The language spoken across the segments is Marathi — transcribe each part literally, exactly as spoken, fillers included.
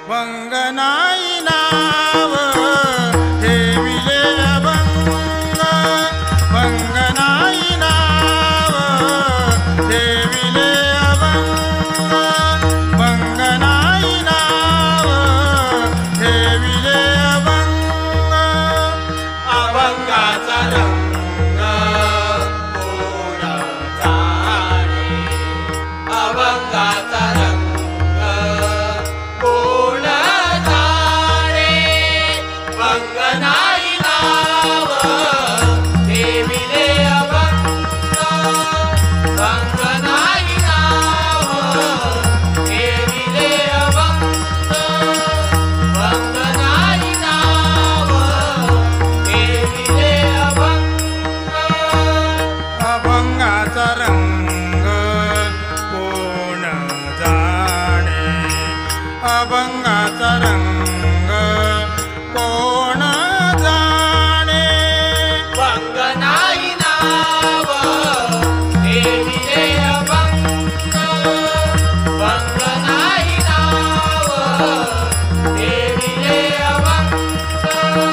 वंगनाई नाव ठेविले अभंग वंगनाई नाव ठेविले अभंग वंगनाई नाव ठेविले अभंग अभंगाचा रंग कोण जाणे अभंगाचा रंग वंगनाई नाव ठेविले अभंग वंगनाई नाव ठेविले अभंग वंगनाई नाव ठेविले अभंग अभंगाचा रंग कोण जाणे अभंगाचा रंग कोण जाणे वंगनाई नाव ठेविले अभंग वंगनाई नाव ठेविले अभंग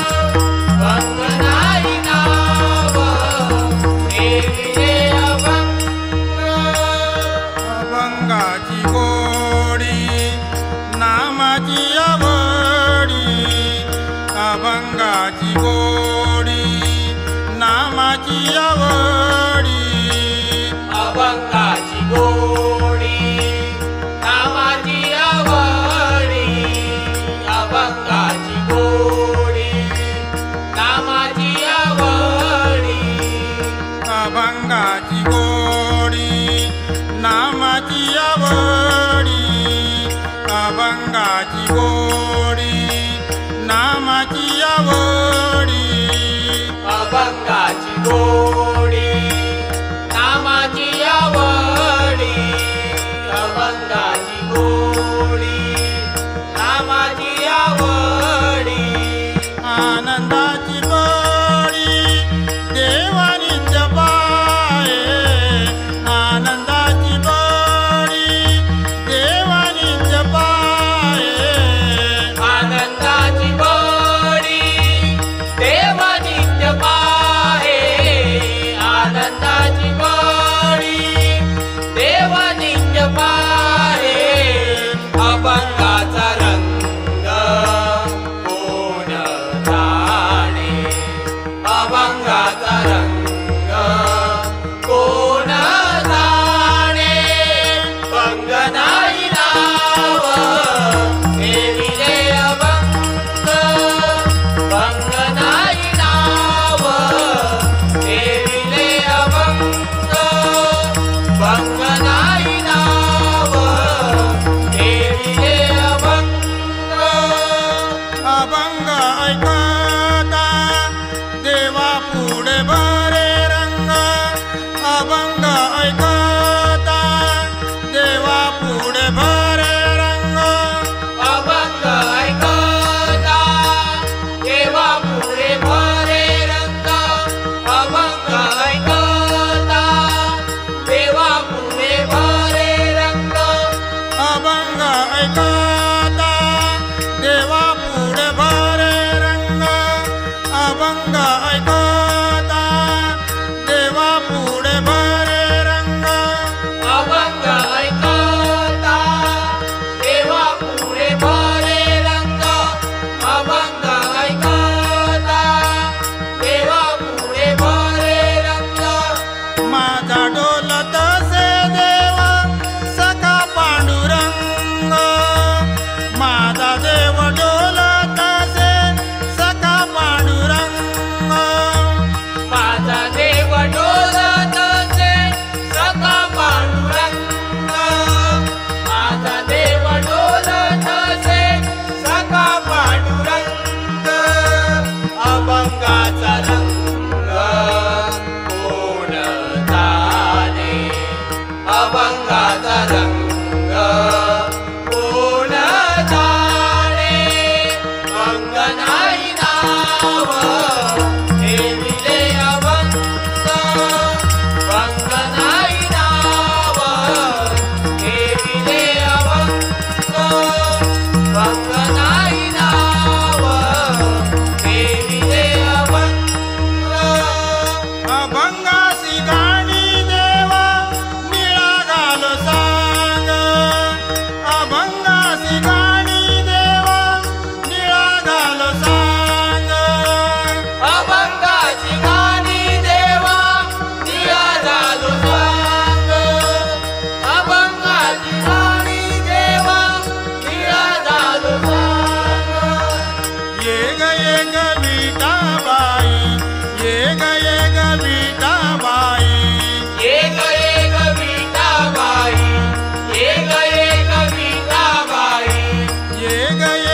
वंगनाई नाव ठेविले अभंग अभंगाची गोडी नामाची आवडी अभंगाची गोडी नामाची आवडी अभंगाची गोडी नामाची आवडी अभंगाची गोडी नामाची आवडी अभंगाची गोडी नामाची आवडी अभंगाची गोडी नामाची आवडी अभंगाची गोडी ग